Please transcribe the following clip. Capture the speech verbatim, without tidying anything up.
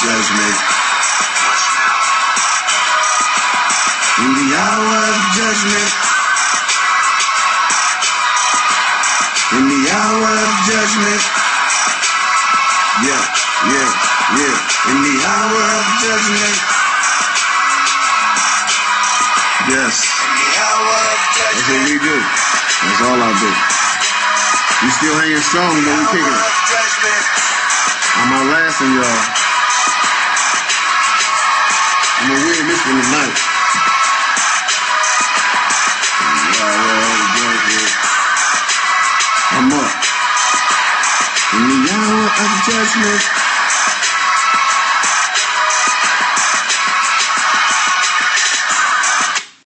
judgment. In the hour of judgment. In the hour of judgment. Yeah, yeah, yeah. In the hour of judgment. Yes. In the hour of judgment. That's what we do. That's all I do. We still hanging strong, but we kicking it. I'm on laughing, y'all. I'm gonna win this one tonight. I'm up. In the hour of judgment.